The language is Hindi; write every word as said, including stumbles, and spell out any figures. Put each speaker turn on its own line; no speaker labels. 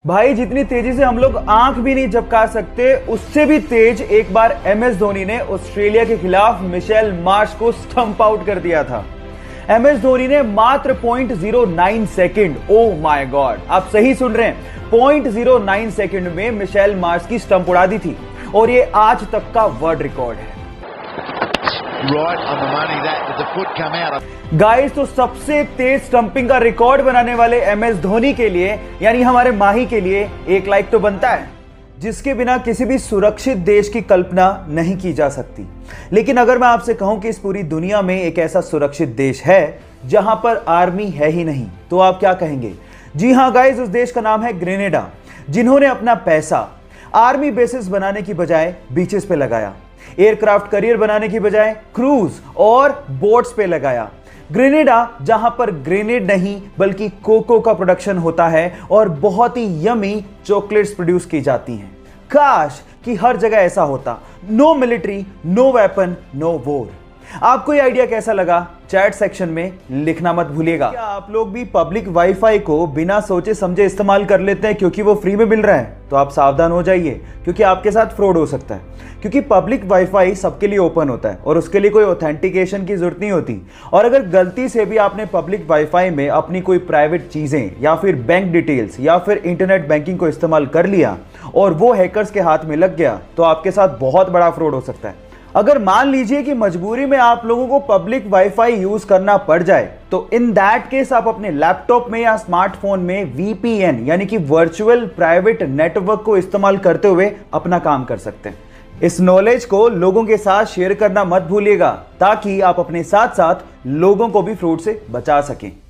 भाई जितनी तेजी से हम लोग आंख भी नहीं झपका सकते, उससे भी तेज एक बार एम एस धोनी ने ऑस्ट्रेलिया के खिलाफ मिशेल मार्श को स्टंप आउट कर दिया था। एम एस धोनी ने मात्र point zero nine second, oh my God, आप सही सुन रहे हैं, पॉइंट जीरो नाइन सेकंड में मिशेल मार्श की स्टंप उड़ा दी थी और ये आज तक का वर्ल्ड रिकॉर्ड है।
Right on the money that with the foot come out.
Guys, तो सबसे तेज स्टंपिंग का रिकॉर्ड बनाने वाले एम एस धोनी के लिए, यानी हमारे माही के लिए, एक लाइक तो बनता है, जिसके बिना किसी भी सुरक्षित देश की कल्पना नहीं की जा सकती। लेकिन अगर मैं आपसे कहूं कि इस पूरी दुनिया में एक ऐसा सुरक्षित देश है जहां पर आर्मी है ही नहीं, तो आप क्या कहेंगे? जी हां गाइस, उस देश का नाम है ग्रेनेडा, जिन्होंने अपना पैसा आर्मी बेसिस बनाने की बजाय बीचेस पे लगाया, एयरक्राफ्ट करियर बनाने की बजाय क्रूज और बोट्स पे लगाया। ग्रेनेडा, जहां पर ग्रेनेड नहीं बल्कि कोको का प्रोडक्शन होता है और बहुत ही यमी चॉकलेट्स प्रोड्यूस की जाती हैं। काश कि हर जगह ऐसा होता। No military, no weapon, no war. आपको ये आइडिया कैसा लगा? चैट सेक्शन में लिखना मत भूलिएगा। क्या आप लोग भी पब्लिक वाईफाई को बिना सोचे समझे इस्तेमाल कर लेते हैं क्योंकि वो फ्री में मिल रहा है? तो आप सावधान हो जाइए, क्योंकि आपके साथ फ्रॉड हो सकता है। क्योंकि पब्लिक वाईफाई सबके लिए ओपन होता है और उसके लिए कोई ऑथेंटिकेशन की जरूरत नहीं होती। और अगर गलती से भी आपने पब्लिक वाईफाई में अपनी कोई प्राइवेट चीजें या फिर बैंक डिटेल्स या फिर इंटरनेट बैंकिंग को इस्तेमाल कर लिया और वो हैकर्स के हाथ में लग गया, तो आपके साथ बहुत बड़ा फ्रॉड हो सकता है। अगर मान लीजिए कि मजबूरी में आप लोगों को पब्लिक वाईफाई यूज करना पड़ जाए, तो इन दैट केस आप अपने लैपटॉप में या स्मार्टफोन में वी पी एन यानी कि वर्चुअल प्राइवेट नेटवर्क को इस्तेमाल करते हुए अपना काम कर सकते हैं। इस नॉलेज को लोगों के साथ शेयर करना मत भूलिएगा, ताकि आप अपने साथ साथ लोगों को भी फ्रॉड से बचा सकें।